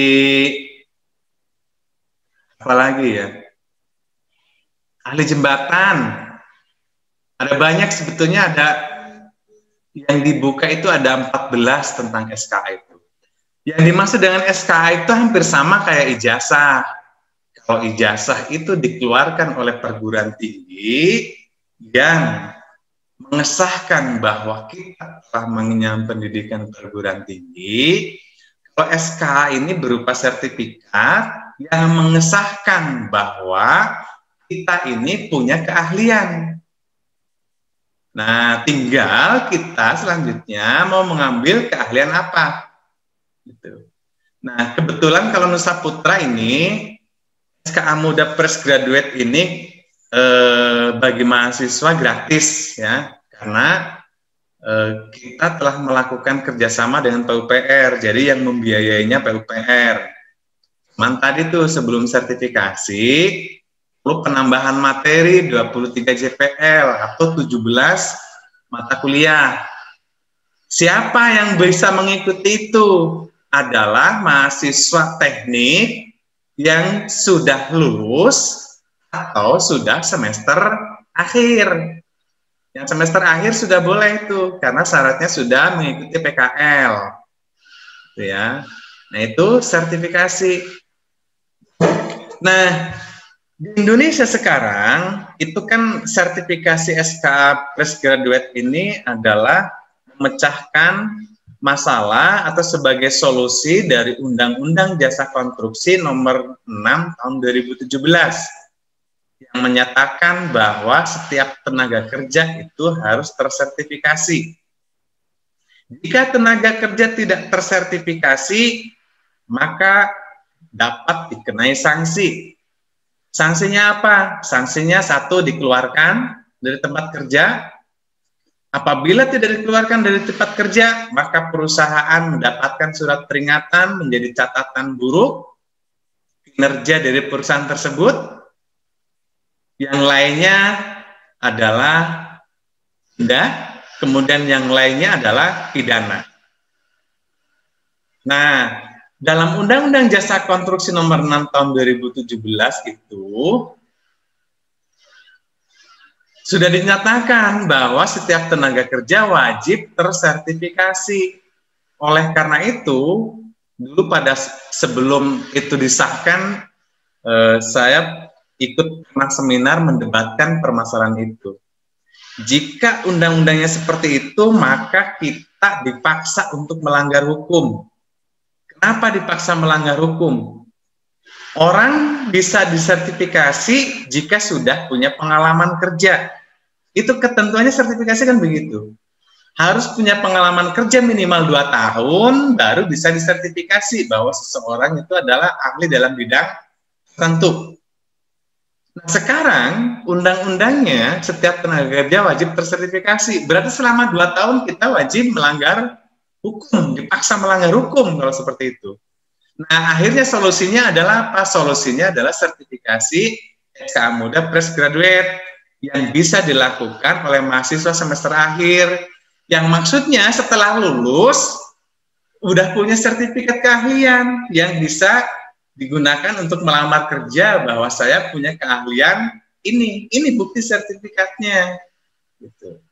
apa lagi ya, ahli jembatan. Ada banyak sebetulnya, ada yang dibuka itu ada 14 tentang SKA itu. Yang dimaksud dengan SKA itu hampir sama kayak ijazah. Kalau ijazah itu dikeluarkan oleh perguruan tinggi yang mengesahkan bahwa kita telah mengenyam pendidikan perguruan tinggi. Kalau SKA ini berupa sertifikat yang mengesahkan bahwa kita ini punya keahlian. Nah, tinggal kita selanjutnya mau mengambil keahlian apa. Gitu. Nah, kebetulan kalau Nusa Putra ini, SKA Muda Fresh Graduate ini bagi mahasiswa gratis ya, karena kita telah melakukan kerjasama dengan PUPR, jadi yang membiayainya PUPR. Cuman tadi tuh sebelum sertifikasi, perlu penambahan materi 23 JPL atau 17 mata kuliah. Siapa yang bisa mengikuti itu? Adalah mahasiswa teknik yang sudah lulus atau sudah semester akhir. Yang semester akhir sudah boleh itu, karena syaratnya sudah mengikuti PKL. Ya. Nah, itu sertifikasi. Nah, di Indonesia sekarang itu kan sertifikasi SKA Fresh Graduate ini adalah memecahkan masalah atau sebagai solusi dari Undang-Undang Jasa Konstruksi nomor 6 tahun 2017 yang menyatakan bahwa setiap tenaga kerja itu harus tersertifikasi. Jika tenaga kerja tidak tersertifikasi, maka dapat dikenai sanksi. Sanksinya apa? Sanksinya 1, dikeluarkan dari tempat kerja. Apabila tidak dikeluarkan dari tempat kerja, maka perusahaan mendapatkan surat peringatan menjadi catatan buruk kinerja dari perusahaan tersebut. Yang lainnya adalah kemudian yang lainnya adalah pidana. Nah, dalam Undang-Undang Jasa Konstruksi Nomor 6 Tahun 2017 itu sudah dinyatakan bahwa setiap tenaga kerja wajib tersertifikasi. Oleh karena itu, dulu pada sebelum itu disahkan, saya ikut pernah seminar mendebatkan permasalahan itu. Jika undang-undangnya seperti itu, maka kita dipaksa untuk melanggar hukum. Kenapa dipaksa melanggar hukum? Orang bisa disertifikasi jika sudah punya pengalaman kerja. Itu ketentuannya sertifikasi kan begitu. Harus punya pengalaman kerja minimal 2 tahun, baru bisa disertifikasi bahwa seseorang itu adalah ahli dalam bidang tertentu. Nah, sekarang undang-undangnya setiap tenaga kerja wajib tersertifikasi. Berarti selama 2 tahun kita wajib melanggar hukum, dipaksa melanggar hukum kalau seperti itu. Nah, akhirnya solusinya adalah apa? Solusinya adalah sertifikasi SKA Muda Fresh Graduate yang bisa dilakukan oleh mahasiswa semester akhir. Yang maksudnya setelah lulus, udah punya sertifikat keahlian yang bisa digunakan untuk melamar kerja bahwa saya punya keahlian ini bukti sertifikatnya. Gitu.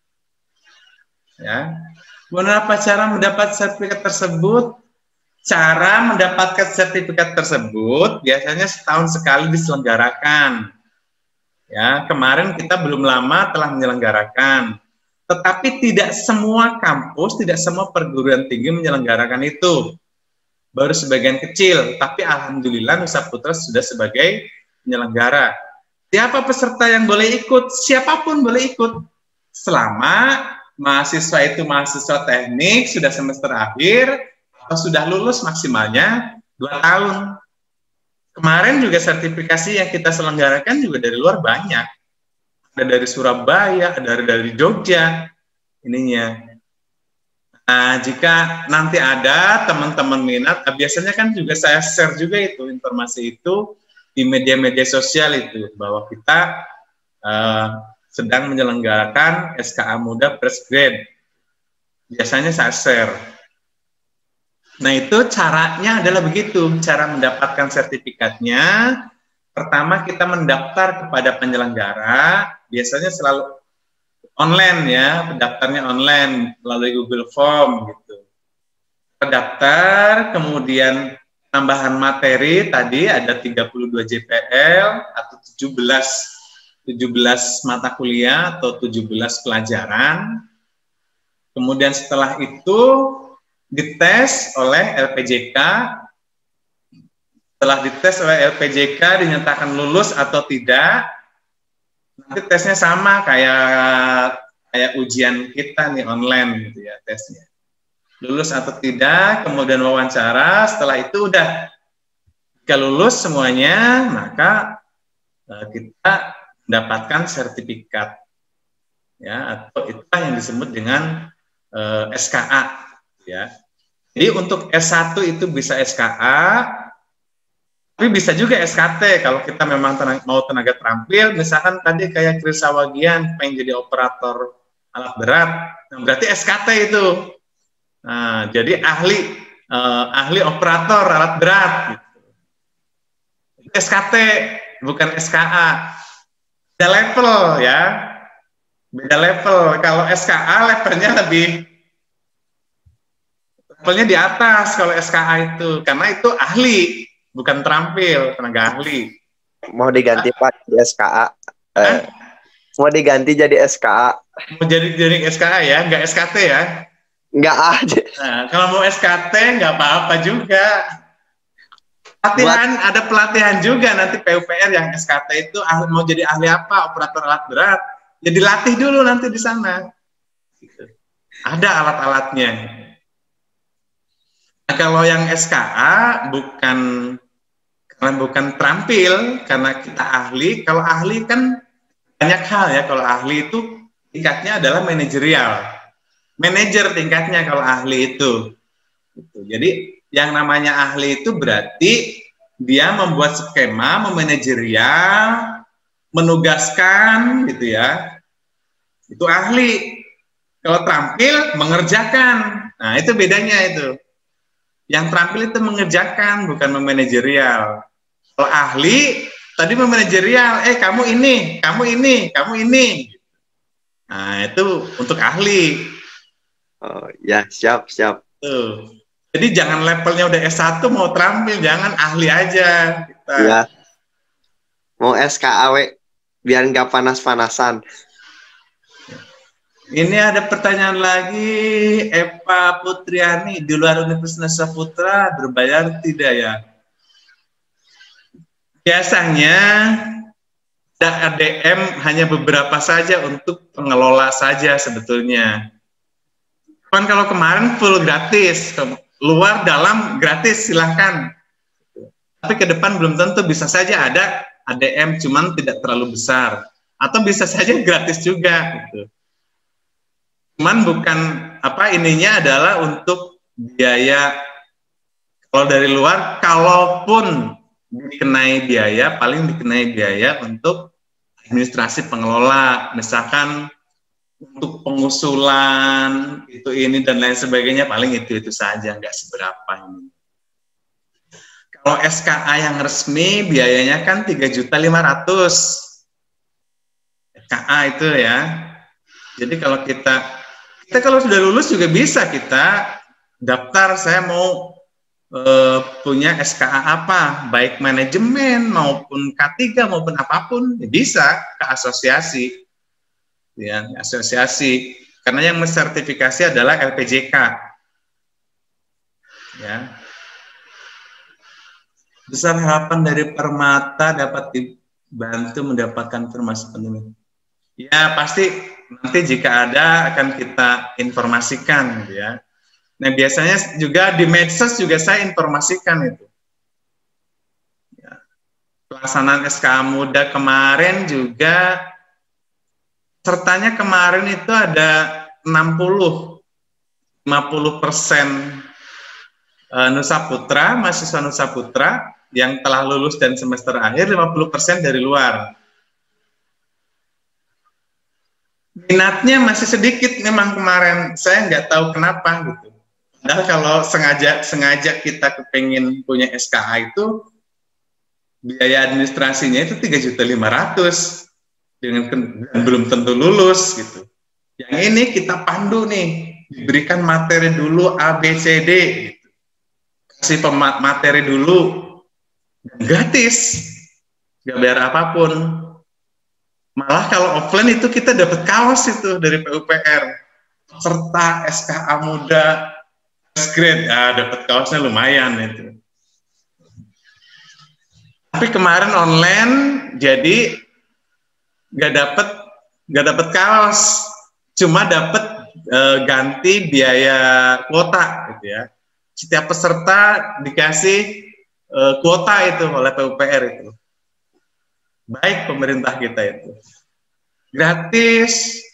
Ya. Bagaimana cara mendapat sertifikat tersebut? Cara mendapatkan sertifikat tersebut biasanya setahun sekali diselenggarakan. Ya, kemarin kita belum lama telah menyelenggarakan. Tetapi tidak semua kampus, tidak semua perguruan tinggi menyelenggarakan itu. Baru sebagian kecil, tapi alhamdulillah Nusa Putra sudah sebagai penyelenggara. Siapa peserta yang boleh ikut? Siapapun boleh ikut. Selama mahasiswa itu mahasiswa teknik, sudah semester akhir, atau sudah lulus maksimalnya 2 tahun. Kemarin juga sertifikasi yang kita selenggarakan juga dari luar banyak. Ada dari Surabaya, ada dari Jogja, ininya. Nah, jika nanti ada teman-teman minat, biasanya kan juga saya share juga itu, informasi itu di media-media sosial itu, bahwa kita sedang menyelenggarakan SKA Muda Fresh Grade. Biasanya saya share. Nah, itu caranya adalah begitu. Cara mendapatkan sertifikatnya, pertama kita mendaftar kepada penyelenggara, biasanya selalu online ya, pendaftarnya online melalui Google Form gitu. Terdaftar, kemudian tambahan materi tadi ada 32 JPL atau 17 mata kuliah atau 17 pelajaran. Kemudian setelah itu dites oleh LPJK. Setelah dites oleh LPJK dinyatakan lulus atau tidak. Nanti tesnya sama kayak ujian kita nih online gitu ya tesnya. Lulus atau tidak, kemudian wawancara. Setelah itu udah jika lulus semuanya, maka kita mendapatkan sertifikat, ya, atau itu yang disebut dengan SKA, ya. Jadi untuk S1 itu bisa SKA, tapi bisa juga SKT kalau kita memang mau tenaga terampil, misalkan tadi kayak Chris Awagian pengen jadi operator alat berat, nah berarti SKT itu. Nah, jadi ahli operator alat berat, gitu. SKT bukan SKA. Beda level ya, beda level. Kalau SKA levelnya levelnya di atas kalau SKA itu, karena itu ahli, bukan terampil, tenaga ahli. Mau diganti Pak di SKA? Mau diganti jadi SKA? Mau jadi SKA ya, nggak SKT ya? Nggak aja. Nah, kalau mau SKT nggak apa-apa juga. Pelatihan, ada pelatihan juga nanti PUPR yang SKT itu mau jadi ahli apa, operator alat berat, ya dilatih dulu nanti di sana. Gitu. Ada alat-alatnya. Nah, kalau yang SKA karena bukan terampil, karena kita ahli. Kalau ahli kan banyak hal ya. Kalau ahli itu tingkatnya adalah manajerial, manajer tingkatnya kalau ahli itu. Gitu. Jadi yang namanya ahli itu berarti dia membuat skema, memanajerial, menugaskan, gitu ya. Itu ahli. Kalau terampil mengerjakan. Nah, itu bedanya itu. Yang terampil itu mengerjakan, bukan memanajerial. Kalau ahli tadi memanajerial, kamu ini, kamu ini, kamu ini. Nah, itu untuk ahli. Oh, ya, siap. Tuh. Jadi jangan levelnya udah S1 mau terampil, jangan ahli aja kita. Ya. Mau SKAW biar nggak panas-panasan. Ini ada pertanyaan lagi, Eva Putriani, di luar Universitas Saputra berbayar tidak ya? Biasanya ada ADM hanya beberapa saja untuk pengelola saja sebetulnya. Kan kalau kemarin full gratis, luar dalam gratis silahkan. Tapi ke depan belum tentu, bisa saja ada ADM cuman tidak terlalu besar, atau bisa saja gratis juga. Gitu. Cuman bukan ininya adalah untuk biaya. Kalau dari luar, kalaupun dikenai biaya, paling dikenai biaya untuk administrasi pengelola, misalkan untuk pengusulan ini dan lain sebagainya, paling itu saja, nggak seberapa ini. Kalau SKA yang resmi biayanya kan 3.500.000 SKA itu ya. Jadi kalau kita kalau sudah lulus juga bisa kita daftar, saya mau punya SKA apa, baik manajemen maupun K3 maupun apapun, ya bisa ke asosiasi, ya asosiasi. Karena yang mensertifikasi adalah LPJK, ya. Besar harapan dari Permata dapat dibantu mendapatkan informasi penting. Ya pasti nanti jika ada akan kita informasikan, ya. Nah, biasanya juga di medsos juga saya informasikan itu. Ya. Pelaksanaan SKA Muda kemarin juga, sertanya kemarin itu ada 50% Nusa Putra, mahasiswa Nusa Putra yang telah lulus dan semester akhir, 50% dari luar. Minatnya masih sedikit memang kemarin, saya nggak tahu kenapa gitu. Padahal kalau sengaja kita kepengen punya SKA itu biaya administrasinya itu 3.500.000 dengan belum tentu lulus gitu. Yang ini kita pandu nih, diberikan materi dulu A B C D gitu. Kasih materi dulu gratis, nggak bayar apapun. Malah kalau offline itu kita dapat kaos itu dari PUPR serta SKA Muda grade, dapat kaosnya lumayan itu. Tapi kemarin online jadi nggak dapat kaos, cuma dapat ganti biaya kuota gitu ya. Setiap peserta dikasih kuota itu oleh PUPR itu. Baik pemerintah kita itu. Gratis,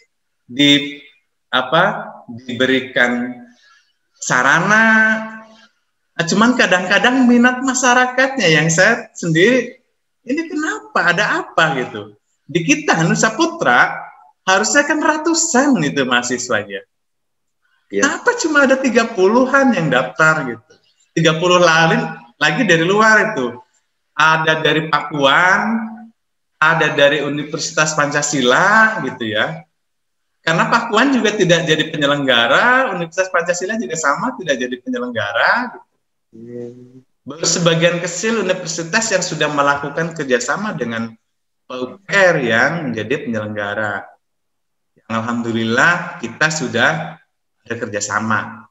diberikan sarana. Nah, cuman kadang-kadang minat masyarakatnya yang saya sendiri, ini kenapa, ada apa gitu. Di kita Nusa Putra harusnya kan ratusan itu mahasiswanya. Ya. Kenapa cuma ada 30-an yang daftar gitu. 30 lagi dari luar itu. Ada dari Pakuan, ada dari Universitas Pancasila gitu ya. Karena Pakuan juga tidak jadi penyelenggara, Universitas Pancasila juga sama tidak jadi penyelenggara. Baru sebagian kecil universitas yang sudah melakukan kerjasama dengan PUPR yang menjadi penyelenggara. Yang alhamdulillah kita sudah ada kerjasama.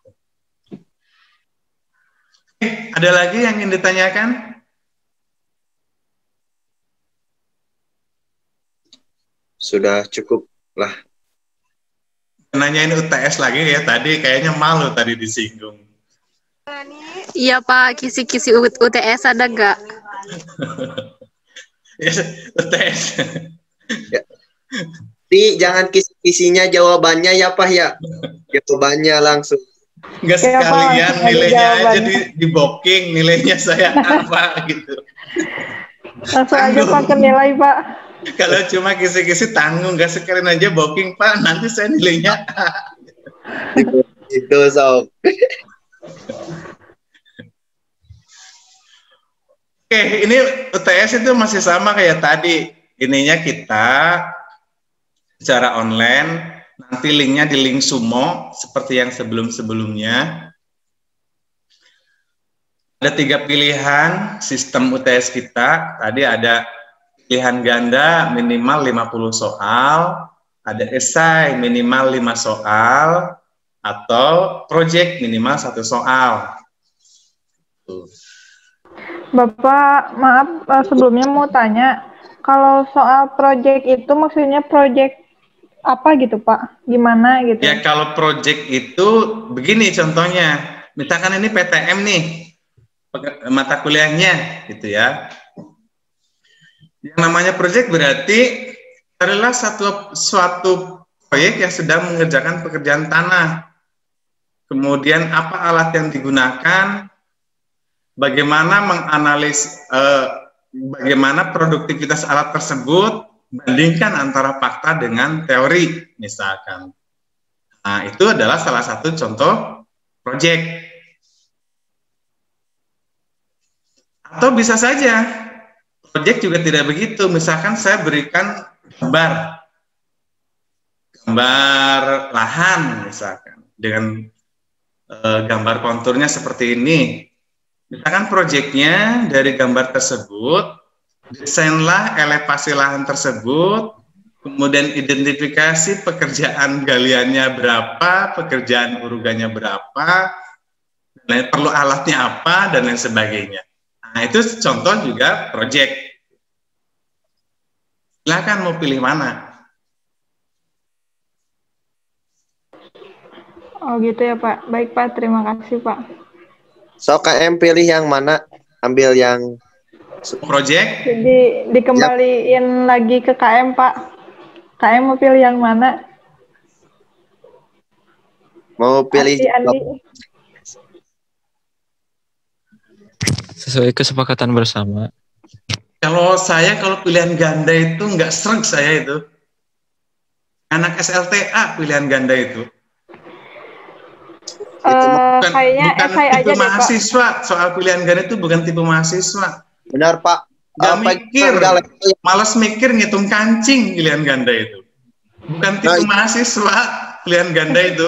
Ada lagi yang ingin ditanyakan? Sudah cukup lah. Nanyain UTS lagi ya, tadi kayaknya malu tadi disinggung. Iya Pak, kisi-kisi UTS ada nggak? Ya, UTS. Ya. Jangan kisi-kisinya jawabannya ya Pak ya. Jawabannya langsung. Enggak sekalian nilainya aja di booking, nilainya saya apa gitu. Langsung aja pakai nilai Pak. Kalau cuma kisi-kisi tanggung, nggak sekalian aja booking Pak, nanti saya nilainya A. Itu sok. Oke, ini UTS itu masih sama kayak tadi. Ininya kita secara online, nanti linknya di link Sumo seperti yang sebelum-sebelumnya. Ada 3 pilihan sistem UTS kita. Tadi ada pilihan ganda minimal 50 soal, ada esai minimal 5 soal, atau project minimal 1 soal. Tuh. Bapak, maaf sebelumnya mau tanya, kalau soal project itu maksudnya project apa gitu Pak? Gimana gitu? Ya kalau project itu begini contohnya, misalkan ini PTM nih, mata kuliahnya gitu ya. Yang namanya project berarti adalah suatu proyek yang sedang mengerjakan pekerjaan tanah. Kemudian apa alat yang digunakan, bagaimana menganalisis, bagaimana produktivitas alat tersebut, bandingkan antara fakta dengan teori, misalkan. Nah, itu adalah salah satu contoh proyek. Atau bisa saja, proyek juga tidak begitu. Misalkan saya berikan gambar lahan, misalkan, dengan gambar konturnya seperti ini. Misalkan proyeknya dari gambar tersebut, desainlah elevasi lahan tersebut, kemudian identifikasi pekerjaan galiannya berapa, pekerjaan urugannya berapa, dan perlu alatnya apa, dan lain sebagainya. Nah, itu contoh juga proyek. Silakan mau pilih mana? Oh gitu ya Pak. Baik Pak, terima kasih Pak. So KM pilih yang mana? Ambil yang Project. Jadi dikembaliin lagi ke KM Pak. KM mau pilih yang mana? mau pilih Andi. Sesuai kesepakatan bersama. Kalau pilihan ganda itu nggak sreg saya itu. Anak SLTA pilihan ganda itu. Kayaknya bukan SI aja tipe deh, mahasiswa. Soal pilihan ganda itu bukan tipe mahasiswa. Benar Pak. Gak mikir, malas mikir ngitung kancing pilihan ganda itu. Bukan tipe mahasiswa pilihan ganda itu.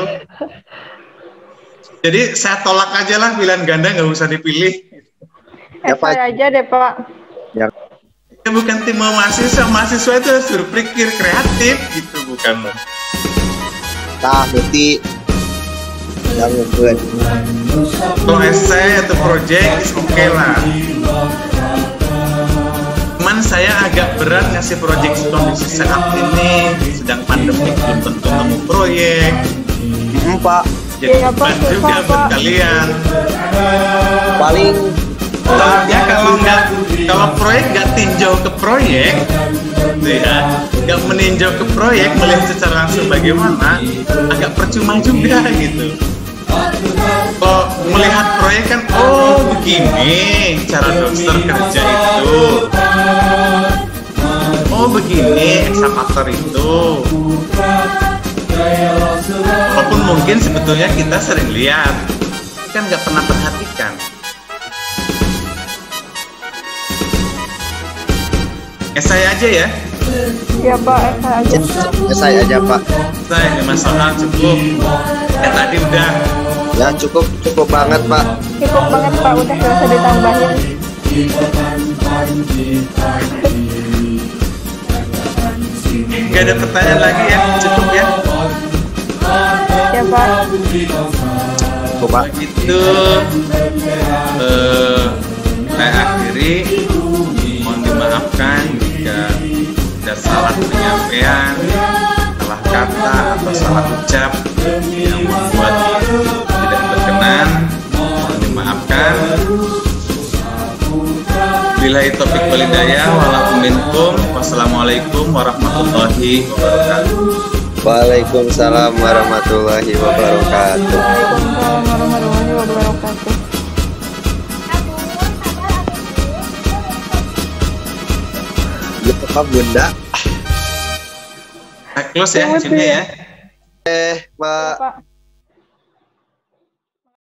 Jadi saya tolak aja lah pilihan ganda, nggak usah dipilih. SI aja deh Pak. Ya. Ya, bukan tipe mahasiswa itu harus berpikir kreatif gitu, bukan. Nah, berarti yang buat kalau esai atau project oke lah. Cuman saya agak berat ngasih project kondisi saat ini sedang pandemi, belum tentu nemu proyek. Pak. Jadi beban juga buat kalian. Paling Ya kalau proyek nggak tinjau ke proyek, gitu ya, nggak meninjau ke proyek, melihat secara langsung bagaimana, agak percuma juga gitu. Kalau melihat proyek kan, oh begini cara dokter kerja itu, oh begini ekskavator itu. Walaupun mungkin sebetulnya kita sering lihat, kan nggak pernah perhatikan. Esai aja ya? Iya Pak, SI aja. saya aja Pak. Saya 5 soal cukup. Ya tadi udah. Ya cukup banget Pak. Cukup banget Pak, udah nggak usah ditambahin. Gak ada pertanyaan lagi ya? Cukup ya? Ya Pak. Cukup Pak. Begitu saya akhiri. Mohon dimaafkan jika ada salah penyampaian, salah kata atau salah ucap yang membuat tidak berkenan. Mohon dimaafkan. Billahi taufiq wal hidayah walakum minkum. Wassalamualaikum warahmatullahi wabarakatuh. Waalaikumsalam warahmatullahi wabarakatuh. Waalaikumsalam warahmatullahi wabarakatuh. Ya Pak Bunda. Close ya sini ya. Pak. Pak.